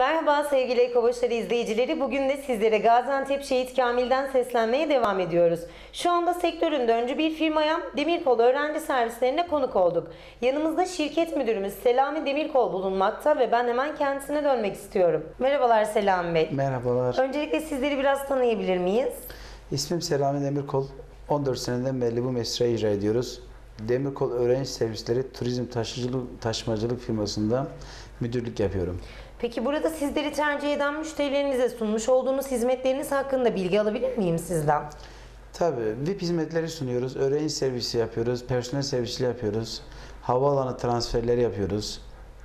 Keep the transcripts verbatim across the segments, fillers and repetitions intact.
Merhaba sevgili Ekobaşarı izleyicileri. Bugün de sizlere Gaziantep Şehit Kamil'den seslenmeye devam ediyoruz. Şu anda sektöründe öncü bir firmaya Demirkol öğrenci servislerine konuk olduk. Yanımızda şirket müdürümüz Selami Demirkol bulunmakta ve ben hemen kendisine dönmek istiyorum. Merhabalar Selami Bey. Merhabalar. Öncelikle sizleri biraz tanıyabilir miyiz? İsmim Selami Demirkol. on dört seneden beri bu mesleği icra ediyoruz. Demirkol Öğrenci Servisleri Turizm Taşıcılık Taşımacılık firmasında müdürlük yapıyorum. Peki burada sizleri tercih eden müşterilerinize sunmuş olduğunuz hizmetleriniz hakkında bilgi alabilir miyim sizden? Tabii V I P hizmetleri sunuyoruz. Öğrenci servisi yapıyoruz. Personel servisi yapıyoruz. Havaalanı transferleri yapıyoruz.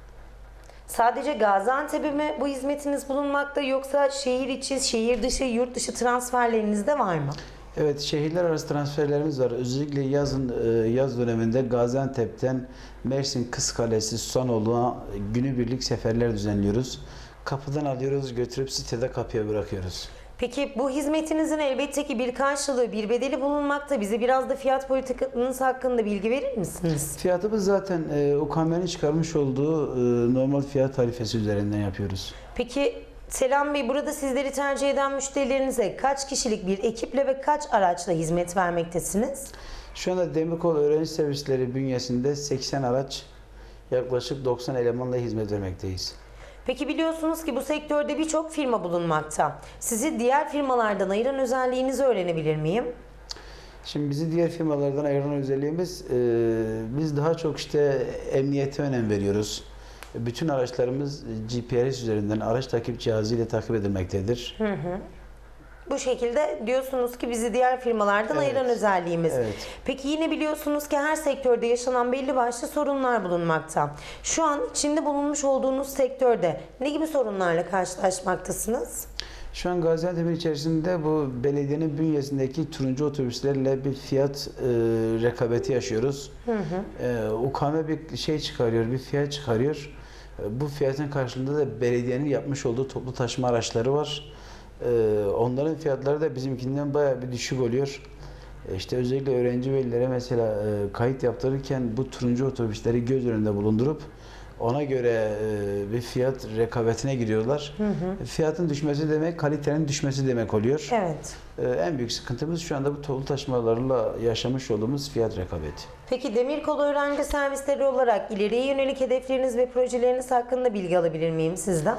Sadece Gaziantep'e mi bu hizmetiniz bulunmakta yoksa şehir içi, şehir dışı, yurt dışı transferleriniz de var mı? Evet, şehirler arası transferlerimiz var. Özellikle yazın yaz döneminde Gaziantep'ten Mersin Kızkalesi, Susanoğlu'na günübirlik seferler düzenliyoruz. Kapıdan alıyoruz, götürüp sitede kapıya bırakıyoruz. Peki bu hizmetinizin elbette ki bir karşılığı, bir bedeli bulunmakta. Bize biraz da fiyat politikanız hakkında bilgi verir misiniz? Fiyatımız zaten e, U K M'nin çıkarmış olduğu e, normal fiyat tarifesi üzerinden yapıyoruz. Peki Selam Bey, burada sizleri tercih eden müşterilerinize kaç kişilik bir ekiple ve kaç araçla hizmet vermektesiniz? Şu anda Demirkol Öğrenci Servisleri bünyesinde seksen araç, yaklaşık doksan elemanla hizmet vermekteyiz. Peki biliyorsunuz ki bu sektörde birçok firma bulunmakta. Sizi diğer firmalardan ayıran özelliğinizi öğrenebilir miyim? Şimdi bizi diğer firmalardan ayıran özelliğimiz, e, biz daha çok işte emniyete önem veriyoruz. Bütün araçlarımız G P S üzerinden araç takip cihazı ile takip edilmektedir. Hı hı. Bu şekilde diyorsunuz ki bizi diğer firmalardan Evet. ayıran özelliğimiz. Evet. Peki yine biliyorsunuz ki her sektörde yaşanan belli başlı sorunlar bulunmakta. Şu an içinde bulunmuş olduğunuz sektörde ne gibi sorunlarla karşılaşmaktasınız? Şu an Gaziantep'in içerisinde bu belediyenin bünyesindeki turuncu otobüslerle bir fiyat e, rekabeti yaşıyoruz. Hı hı. E, U K M bir şey çıkarıyor, bir fiyat çıkarıyor. E, bu fiyatın karşılığında da belediyenin yapmış olduğu toplu taşıma araçları var. E, onların fiyatları da bizimkinden bayağı bir düşük oluyor. E, işte özellikle öğrenci velilere mesela e, kayıt yaptırırken bu turuncu otobüsleri göz önünde bulundurup ona göre e, bir fiyat rekabetine giriyorlar. Hı hı. Fiyatın düşmesi demek, kalitenin düşmesi demek oluyor. Evet. E, en büyük sıkıntımız şu anda bu toplu taşımalarla yaşamış olduğumuz fiyat rekabeti. Peki Demirkol öğrenci servisleri olarak ileriye yönelik hedefleriniz ve projeleriniz hakkında bilgi alabilir miyim sizden?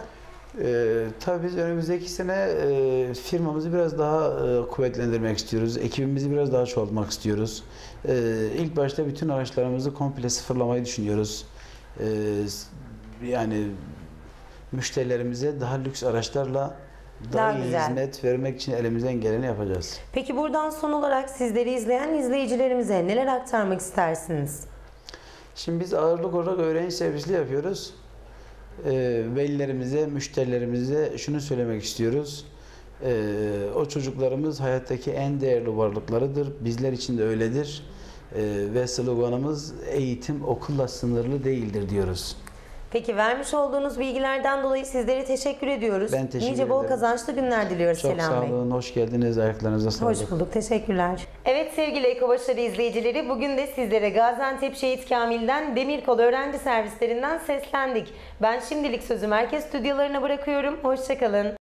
E, tabii biz önümüzdeki sene e, firmamızı biraz daha e, kuvvetlendirmek istiyoruz. Ekibimizi biraz daha çoğaltmak istiyoruz. E, ilk başta bütün araçlarımızı komple sıfırlamayı düşünüyoruz. Ee, yani müşterilerimize daha lüks araçlarla daha, Daha iyi güzel hizmet vermek için elimizden geleni yapacağız. Peki buradan son olarak sizleri izleyen izleyicilerimize neler aktarmak istersiniz? Şimdi biz ağırlık olarak öğrenci servisli yapıyoruz. Ee, velilerimize, müşterilerimize şunu söylemek istiyoruz. Ee, o çocuklarımız hayattaki en değerli varlıklarıdır. Bizler için de öyledir. Ee, ve sloganımız eğitim okulla sınırlı değildir diyoruz. Peki vermiş olduğunuz bilgilerden dolayı sizlere teşekkür ediyoruz. Ben teşekkür Nice bol ederim. kazançlı günler diliyoruz Çok Selam sağ Bey. olun, hoş geldiniz, ayaklarınıza sağlık. Hoş bulduk, teşekkürler. Evet sevgili Ekobaşarı izleyicileri, bugün de sizlere Gaziantep Şehit Kamil'den Demirkol öğrenci servislerinden seslendik. Ben şimdilik sözü merkez stüdyolarına bırakıyorum. Hoşçakalın.